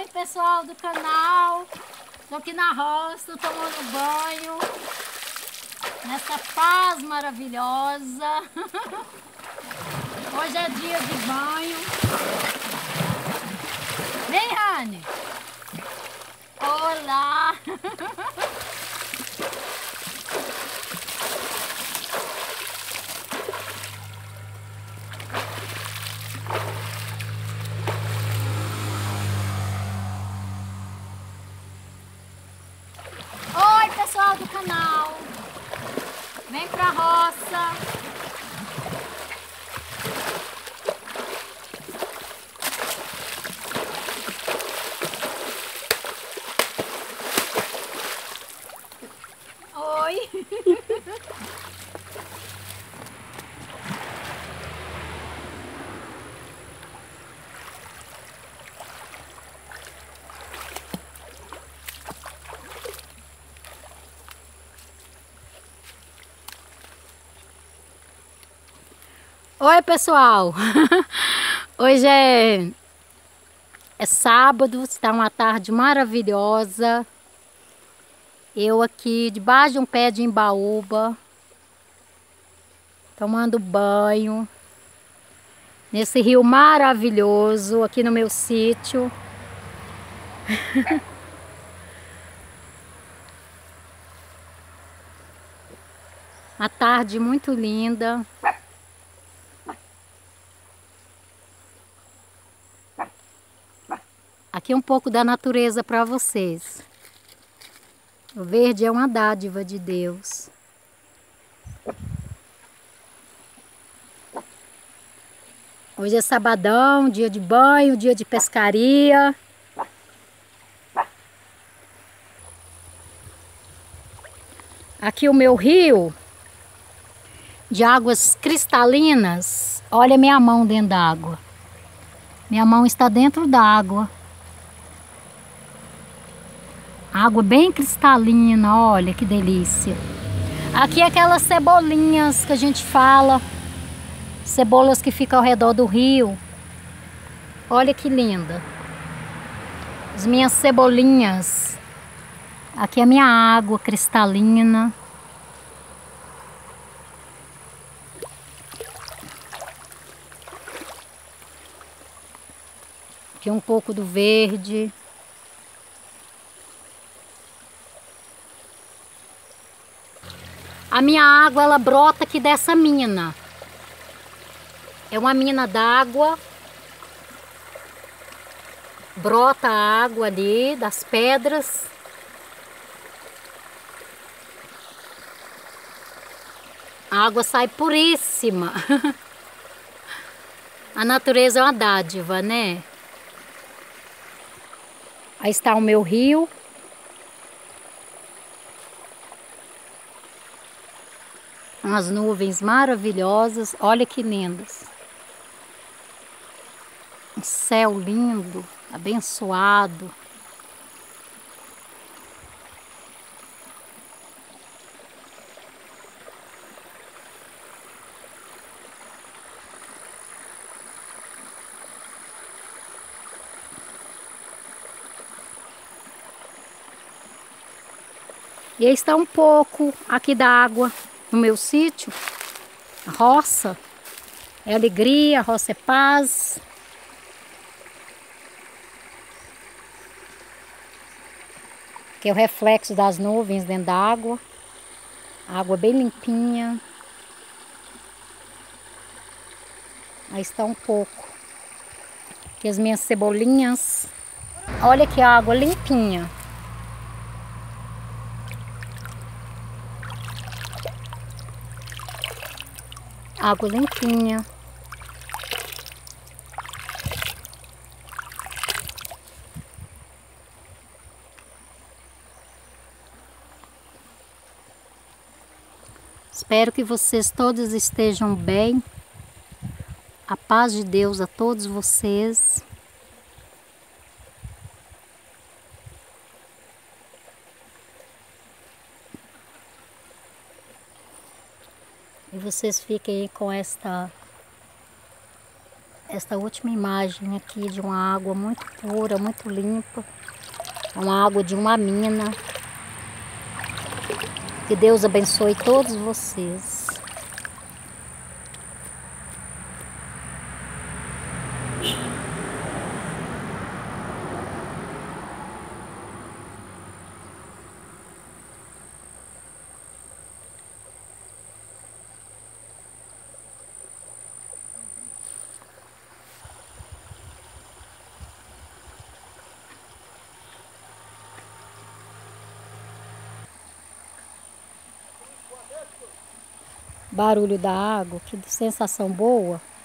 Oi, pessoal do canal. Tô aqui na roça, tomando banho. Nessa paz maravilhosa. Hoje é dia de banho. Vem, Rani. Olá. Oi, pessoal do canal. Vem pra roça. Oi. Oi, pessoal. Hoje é sábado, está uma tarde maravilhosa. Eu aqui debaixo de um pé de imbaúba, tomando banho nesse rio maravilhoso aqui no meu sítio. Uma tarde muito linda. Aqui um pouco da natureza para vocês. O verde é uma dádiva de Deus. Hoje é sabadão, dia de banho, dia de pescaria. Aqui o meu rio de águas cristalinas. Olha minha mão dentro d'água. Minha mão está dentro d'água. Água bem cristalina, olha que delícia. Aqui é aquelas cebolinhas que a gente fala. Cebolas que ficam ao redor do rio. Olha que linda. As minhas cebolinhas. Aqui é a minha água cristalina. Aqui um pouco do verde. A minha água, ela brota aqui dessa mina. É uma mina d'água. Brota a água ali das pedras. A água sai puríssima. A natureza é uma dádiva, né? Aí está o meu rio. Umas nuvens maravilhosas. Olha que lindas. Um céu lindo, abençoado. E aí está um pouco aqui da água no meu sítio. A roça é alegria, a roça é paz. Que é o reflexo das nuvens dentro da água. A água bem limpinha. Aí está um pouco. Aqui as minhas cebolinhas. Olha que água limpinha. Água limpinha. Espero que vocês todos estejam bem. A paz de Deus a todos vocês. E vocês fiquem aí com esta esta última imagem aqui de uma água muito pura, muito limpa. Uma água de uma mina. Que Deus abençoe todos vocês. Barulho da água, que sensação boa.